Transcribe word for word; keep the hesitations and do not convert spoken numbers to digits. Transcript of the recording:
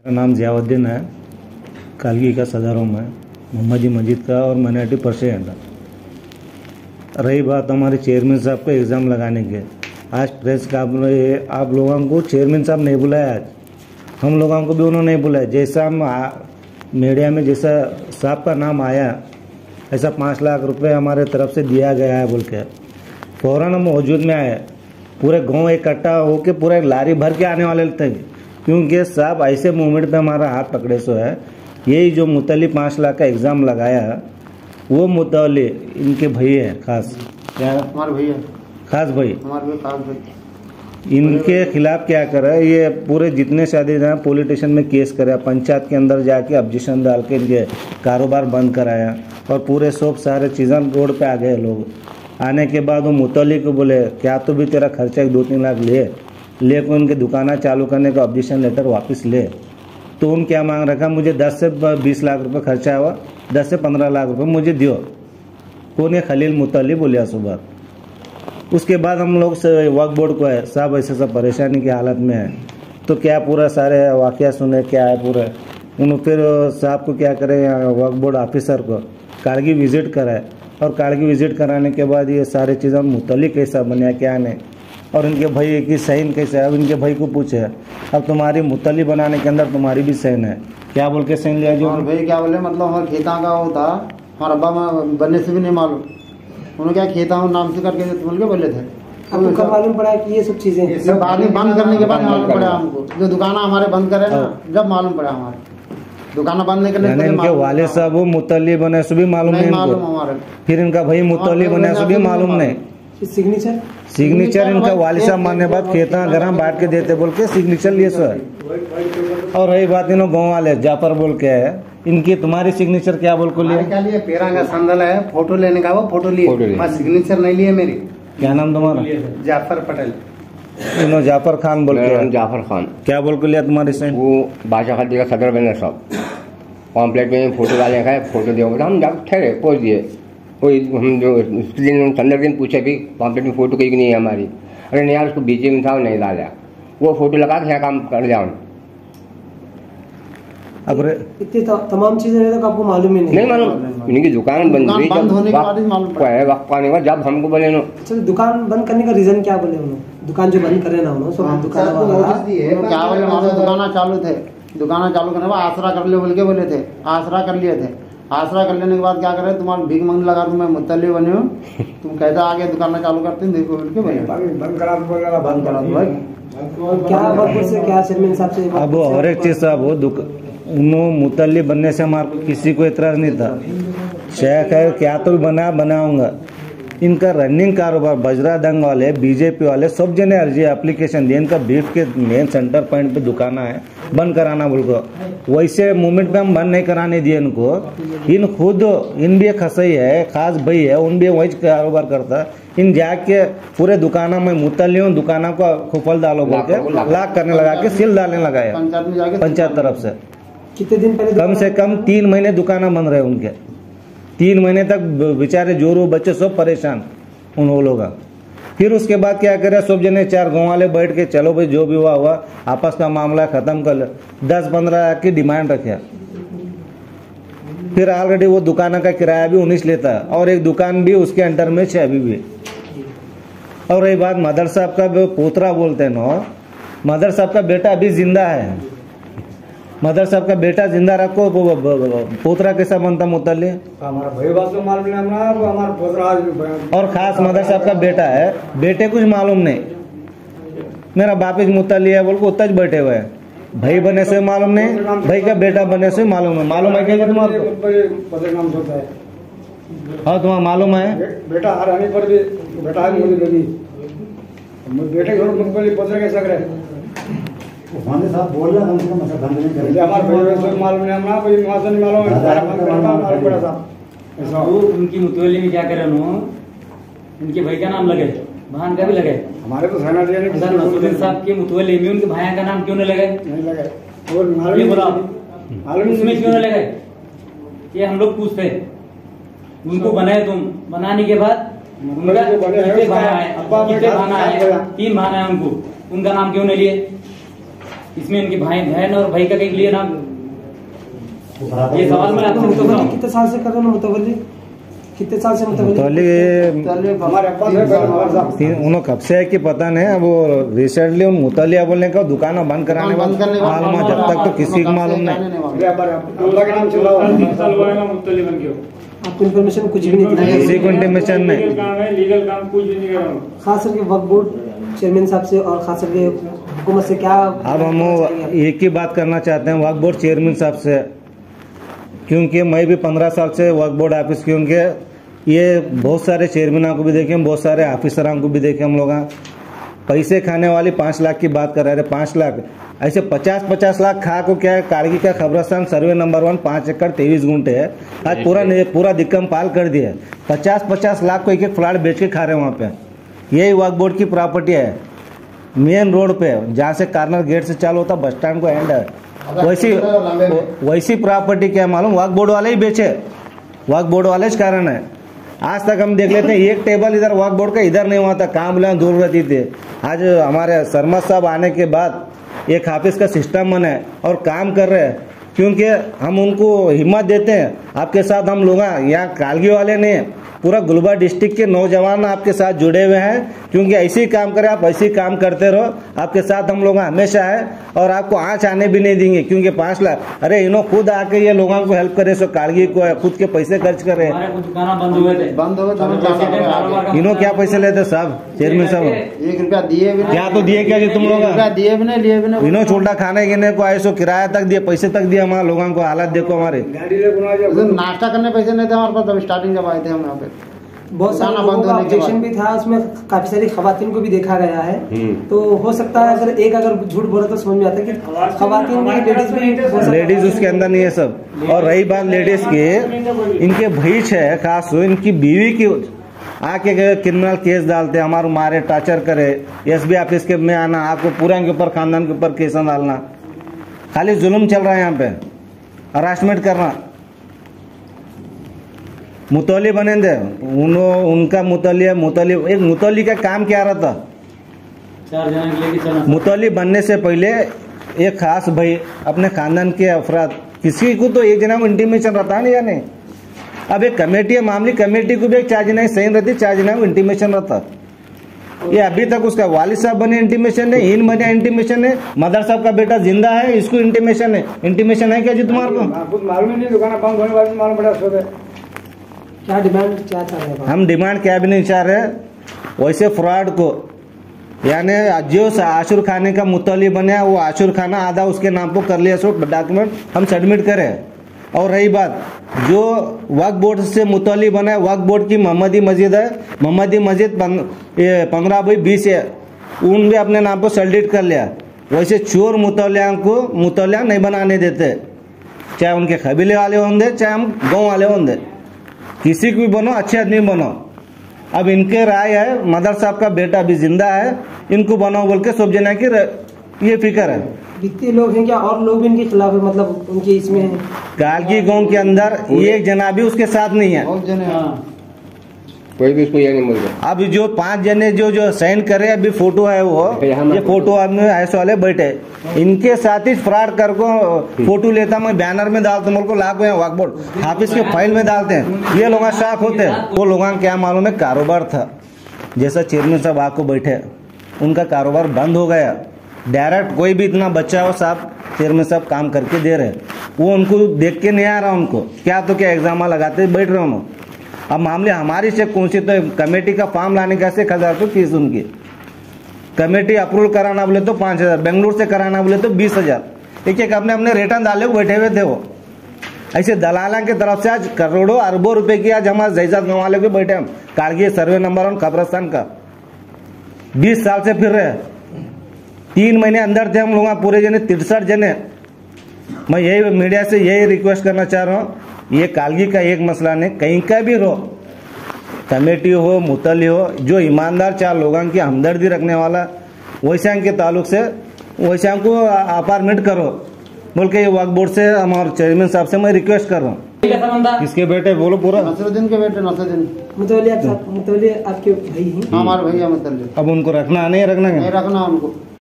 मेरा नाम ज़ियाउद्दीन है, कालगी का सदर हूँ मैं, मोहम्मदी मस्जिद का और माइनॉरिटी प्रेसिडेंट। रही बात हमारे चेयरमैन साहब को एग्ज़ाम लगाने के, आज प्रेस का आप लोगों को चेयरमैन साहब नहीं बुलाया, आज हम लोगों को भी उन्होंने नहीं बुलाया। जैसा हम मीडिया में जैसा साहब का नाम आया, ऐसा पाँच लाख रुपए हमारे तरफ से दिया गया है बोल के फ़ौरन हम मौजूद में आए। पूरे गांव इकट्ठा होके पूरे लारी भर के आने वाले थे, क्योंकि साहब ऐसे मूवमेंट पे हमारा हाथ पकड़े सो है। यही जो मुतल्ली पाँच लाख का एग्ज़ाम लगाया, वो मुतल्ली इनके भाई है, खास क्या हमारे भैया खास भाई हमारे खास भाई इनके खिलाफ क्या करे, ये पूरे जितने शादी हैं पुलिस स्टेशन में केस कराया, पंचायत के अंदर जाके ऑब्जेक्शन डाल के इनके कारोबार बंद कराया और पूरे सब सारे चीज़ें रोड पे आ गए लोग। आने के बाद वो मुतल्ली को बोले क्या तो भी तेरा खर्चा एक दो तीन लाख ले लेकर उनके दुकाना चालू करने का ऑब्जेक्शन लेटर वापस ले। तो उन क्या मांग रखा, मुझे दस से बीस लाख रुपए खर्चा हुआ, दस से पंद्रह लाख रुपए मुझे दियो। कौन है? खलील मुतल्ली बोलिया सुबह। उसके बाद हम लोग से वक्फ बोर्ड को है, साहब ऐसे सब परेशानी की हालत में है, तो क्या पूरा सारे वाक़या सुने क्या है पूरा। उन फिर साहब को क्या करें, वक्फ बोर्ड ऑफिसर को कारगी विज़िट कराए और कारगी विज़िट कराने के बाद ये सारी चीज़ें मुतल्ली कैसा बने क्या नहीं, और इनके भाई की सैन कैसे है। अब इनके भाई को पूछे, अब तुम्हारी मुतल्ली बनाने के अंदर तुम्हारी भी सैन है क्या बोल के सैन लिया जो भाई क्या बोले, मतलब हमारे खेता का वो था, हमारे अब्बा में बनने से भी नहीं मालूम, उन्होंने क्या खेता हूँ नाम से करके बोल के बोले थे। अब कब मालूम पड़ा कि ये सब चीजें सब बाद में बंद करने के बाद मालूम पड़ा हमको, जो दुकान हमारे बंद करे ना जब मालूम पड़ा, हमारे दुकान बंद नहीं करने के इनके वाले साहब वो मुतल्ली बने से भी मालूम नहीं इनको, फिर इनका भाई मुतल्ली बने से भी मालूम नहीं। सिग्नेचर सिग्नेचर इनका वाले साहब मानने बाद खेता घर बांट के देते बोल के सिग्नेचर लिए सर। और रही बात इन्हों गाँव वाले जाफर बोल के है, इनकी तुम्हारी सिग्नेचर क्या बोल को लिए? क्या लिए? पेरा का संदल है, फोटो लेने का वो फोटो लिए, बस सिग्नेचर नहीं लिए मेरी। क्या नाम तुम्हारा? जाफर पटेल। इन्हों जाफर खान बोल के, जाफर खान क्या बोल को लिया तुम्हारी से? वो बादशाह खादी का सदर बने सब पॉम्पलेट में फोटो डाले का, फोटो दिया हम जब ठहरे पहुँच दिए। कोई हम जो उसके दिन संदर्भ दिन पूछे भी पॉम्पलेट में फोटो कहीं नहीं है हमारी। अरे नहीं यार उसको बीजे में था वो नहीं डाला, वो फोटो लगा के काम कर जाओ। अब इतनी तमाम चीजें तो आपको मालूम ही नहीं? नहीं मालूम, इनकी दुकान बंद हुई जब वक्त पाने का, जब हमको बोले नो। अच्छा, दुकान बंद करने का रीजन क्या बोले उन्होंने? दुकान जो बंद करे ना उन्होंने, दुकान क्या बोले, दुकाना चालू थे, दुकाना चालू करने बाद आसरा कर ले बोल के बोले थे, आसरा कर लिए थे। आसरा कर लेने के बाद क्या करे, तुम्हारा भीख मंग लगा तुम मैं मुतल्ली बने हो, तुम कहते आगे दुकान चालू करते देखो बोल के बंद करा बंद करा दो भाई। क्या वक्त से क्या चेयरमैन साहब से अब और एक चीज साहब, वो उन्होंने मुतल्ली बनने से हमारे को किसी को इतराज नहीं था। शेख है क्या तो बना बनाऊंगा, इनका रनिंग कारोबार बजरा दंग वाले बीजेपी वाले सब जने अर्जी एप्लीकेशन दिए, इनका बीफ के मेन सेंटर पॉइंट पे दुकान है बंद कराना बोल को। वैसे मूवमेंट पे हम बंद नहीं कराने दिए इनको। इन खुद इन भी खसई है, खास भाई है, उन भी वही कारोबार करता। इन जाके पूरे दुकाना में मुतल्ली हूँ, दुकाना को खुफल डालो बोल के लाख करने लगा के सील डालने लगाया पंचायत तरफ से। कितने दिन पहले? कम से कम तीन महीने दुकाना बंद रहे उनके, तीन महीने तक बेचारे जोरो बच्चे सब परेशान उन लोग। फिर उसके बाद क्या करे, सब जने चार गाँव वाले बैठ के चलो भाई जो भी हुआ हुआ आपस का मामला खत्म कर ले, दस पंद्रह लाख की डिमांड रखे। फिर ऑलरेडी वो दुकान का किराया भी उन्नीस लेता है और एक दुकान भी उसके अंडर में है अभी भी। और रही बात मदर साहब का पोतरा बोलते हैं नो, मदर साहब का बेटा अभी जिंदा है। मदर साहब का बेटा जिंदा रखो, पोतरा कैसा बनता मुतल्ली? हमारा भाई बात तो मालूम नहीं, हमारा हमारा पोतरा और खास मदर साहब का बेटा है, बेटे कुछ मालूम नहीं, मेरा बापिज मुतल्ली है बोल को उत्तर बैठे हुए हैं। भाई बने से मालूम नहीं, भाई का बेटा बने से मालूम है। मालूम है क्या तुम्हारे? हाँ तुम्हारा मालूम है? बेटा हराने पर भी बेटा है मुझे लगी, बेटे घर मुझे पोतरा कैसा करे साहब बोल रहा हम बंद नहीं करेंगे। हमारे मालूम नहीं, हमारा कोई मुआवजा नहीं मालूम है। वो उनकी मुतवल्ली में क्या करे उन्होंने, उनके भाई का नाम लगे, बहन का भी लगे। हमारे तो सहना दिया नहीं, नसरुद्दीन साहब की मुतवल्ली में उनके भाई का नाम क्यों नहीं लगे? नहीं लगे, वो मालूम बोला मालूम उसमें क्यों नहीं लगे, ये हम लोग पूछते। उनको बनाए तुम, बनाने के बाद उनका कितने भाना है, कितने भाना है, तीन भाना है उनको, उनका नाम क्यों नहीं लिए? इसमें इनकी भाई बहन और भाई का कहीं लिए नाम, ये सवाल मैं आपसे पूछ रहा हूँ। कितने साल से कर रहे हो मुतवल्ली? कितने साल से मुतवल्ली? मुतल्ली हमारे अब्बास है हमारे साहब उन्होंने कब से है कि पता नहीं है। वो रिसेंटली उन मुतलिया बोलने का दुकान बंद कराने बंद करने का मालूम है, जब तक तो किसी को मालूम नहीं। मेरे हमारे अब्दुल्ला के नाम चल रहा है। आपको इन्फॉर्मेशन कुछ भी नहीं थी? किसी को इंटीमेशन नहीं। लीगल काम कुछ भी नहीं कर रहा हूँ। खास करके वक्फ बोर्ड चेयरमैन साहब से और खास करके हुकूमत से क्या अब हम एक ही बात करना चाहते हैं वक्फ बोर्ड चेयरमैन साहब से, क्योंकि मैं भी पंद्रह साल से वक्फ बोर्ड ऑफिस, क्योंकि ये बहुत सारे चेयरमैनों को भी देखे, बहुत सारे ऑफिसरों को भी देखे हम लोग। पैसे खाने वाली पाँच लाख की बात कर रहे थे, पाँच लाख ऐसे पचास पचास लाख खा को क्या है। कारगी का खबरस्तान सर्वे नंबर वन पाँच एकड़ तेईस गुंठे है, आज पूरा पूरा दिक्कम पाल कर दिया। पचास पचास लाख को एक एक फ्लैट बेच के खा रहे हैं वहाँ पे। यही वक्फ बोर्ड की प्रॉपर्टी है, मेन रोड पे जहाँ से कार्नर गेट से चालू होता बस स्टैंड को एंड है, वैसी वैसी प्रॉपर्टी क्या मालूम वक्फ बोर्ड वाले ही बेचे, वक्फ बोर्ड वाले ही कारण है। आज तक हम देख लेते हैं एक टेबल इधर वक्फ बोर्ड का इधर नहीं हुआ था, काम बोला दूर रहती थी। आज हमारे सरमद साहब आने के बाद एक ऑफिस का सिस्टम बना है और काम कर रहे हैं, क्योंकि हम उनको हिम्मत देते हैं। आपके साथ हम लोग यहाँ कालगी वाले नहीं, पूरा गुलबर्गा डिस्ट्रिक्ट के नौजवान आपके साथ जुड़े हुए हैं, क्योंकि ऐसे ही काम करें, आप ऐसे ही काम करते रहो। आपके साथ हम लोग हमेशा है और आपको आँच आने भी नहीं देंगे, क्योंकि पाँच लाख अरे इन्हों खुद आके ये लोगों को हेल्प करे, सो कालगी को खुद के पैसे खर्च करे। हमारे कुछ दुकान बंद हुए थे, बंद हो गए। इन्हों क्या पैसे लेते साहब चेयरमैन साहब? एक रुपया दिए भी नहीं। क्या तो दिए क्या जी तुम लोग? रुपया दिए भी नहीं, लिए भी नहीं। इन्हों छोटा खाने गिने को आए, सो किराया तक दिए, पैसे तक दिए। हमारे लोगों को हालत देखो हमारे। गाड़ी ले गुना उस दिन नाश्ता करने पैसे नहीं थे हमारे पास, जब स्टार्टिंग जब आए थे हम यहाँ पे। बहुत सारे दुकान लोगों बंद का होने के ऑब्जेक्शन बाद। भी था, उसमें काफी सारी खवातीन को भी देखा गया है। तो हो सकता है अगर एक अगर झूठ बोला तो समझ में आता है कि खवातीन भी लेडीज भी हो सकता है। लेडीज उसके अंदर नहीं है सब। और रही बात लेडीज की, इनके भईच है खास, इनकी बीवी की आके क्रिमिनल केस डालते, हमारे मारे टॉर्चर करे, एसबी ऑफिस के में आना, आपको पूरा के ऊपर खानदान के ऊपर केस डालना। खाली जुल्म चल रहा है यहाँ पे, हरासमेंट करना। मुतौली बने थे उन, उनका मुतौली मुतौली एक मुतौली का काम क्या रहा था? चार जन के लेके चला। मुतौली बनने से पहले एक खास भाई अपने खानदान के अफराद, किसी को तो एक जना को इंटीमेशन रहता नहीं या नहीं। अब एक कमेटी है, मामली कमेटी को भी एक चार जना सही रहती, चार जना को इंटीमेशन रहता। ये अभी तक उसका वालिद साहब बने इंटीमेशन है, इन बने इंटीमेशन है, मदर साहब का बेटा जिंदा है, इसको इंटीमेशन है। इंटीमेशन है क्या जी तुम्हारे को? कुछ मालूम ही नहीं, दुकान बंद होने वाली मालूम पड़ा सो। क्या डिमांड क्या चाह रहे हैं? हम डिमांड क्या भी नहीं चाह रहे, वैसे फ्रॉड को, यानी जो आशुर खाने का मुतल्ली बने वो आशुर खाना आधा उसके नाम पर कर लिया, सो डॉक्यूमेंट हम सबमिट करें। और रही बात जो वक्फ बोर्ड से मुतल्ली बना है, वक्फ बोर्ड की मोहम्मदी मस्जिद है, मोहम्मदी मस्जिद पंद्रह बाई बीस है, उन भी अपने नाम पर सल्डिट कर लिया। वैसे चोर मुतल्लियाँ को मुतल्लिया नहीं बनाने देते, चाहे उनके कबीले वाले होंगे चाहे हम गाँव वाले होंगे, किसी को भी बनो, अच्छे आदमी बनो। अब इनके राय है मदर साहब का बेटा भी जिंदा है, इनको बनाओ बोल के सब जना की ये फिक्र है। कितने लोग हैं क्या और लोग भी इनके खिलाफ है, मतलब उनके इसमें कालगी गांव के अंदर एक जना भी उसके साथ नहीं है, बहुत जने हैं। कोई भी उसको ये नहीं बोल रहा। अब जो पांच जने जो जो साइन करे अभी फोटो है वो, ये फोटो ऐसे वाले बैठे, इनके साथ ही फ्रॉड कर को फोटो लेता, मैं बैनर में डालता हूँ, लाख वक्फ बोर्ड ऑफिस के फाइल में डालते हैं, ये लोग शाक होते हैं। वो लोगों को क्या मालूम है कारोबार था, जैसा चेयरमैन साहब आको बैठे, उनका कारोबार बंद हो गया। डायरेक्ट कोई भी इतना बच्चा हो साहब चेयरमैन साहब काम करके दे रहे, वो उनको देख के नहीं आ रहा, उनको क्या तो क्या एग्जाम लगाते बैठ रहे हो। अब मामले हमारी से कौन सी, तो कमेटी का फॉर्म लाने का से एक हजार तो फीस उनकी, कमेटी अप्रूवल कराना बोले तो पाँच हजार, बेंगलुरु से कराना बोले तो बीस हजार, एक एक अपने अपने रिटर्न डाले बैठे हुए थे वो। ऐसे दलाला की तरफ से आज करोड़ों अरबों रुपए की आज हमारे जैसा गाँव वाले को बैठे हम, कारगिल सर्वे नंबर वन कब्रस्तान का बीस साल से फिर रहे, तीन महीने अंदर थे हम लोग पूरे जने तिरसठ जने। मैं यही मीडिया से यही रिक्वेस्ट करना चाह रहा हूँ, ये कालगी का एक मसला नहीं, कहीं का भी रो, कमेटी हो मुतल्ली हो, जो ईमानदार चार लोगों की हमदर्दी रखने वाला वैसा के ताल्लुक से वैसा को अपार्टमेंट करो बोल के ये वक्फ बोर्ड से हमारे चेयरमैन साहब से मैं रिक्वेस्ट कर रहा हूँ। किसके बेटे बोलो पूरा? नसरुद्दीन के बेटे नसरुद्दीन। मुतवल्ली आप मुतवल्ली आपके भाई हैं? हमारे भैया मतलब अब उनको रखना नहीं रखना नहीं रखना उनको।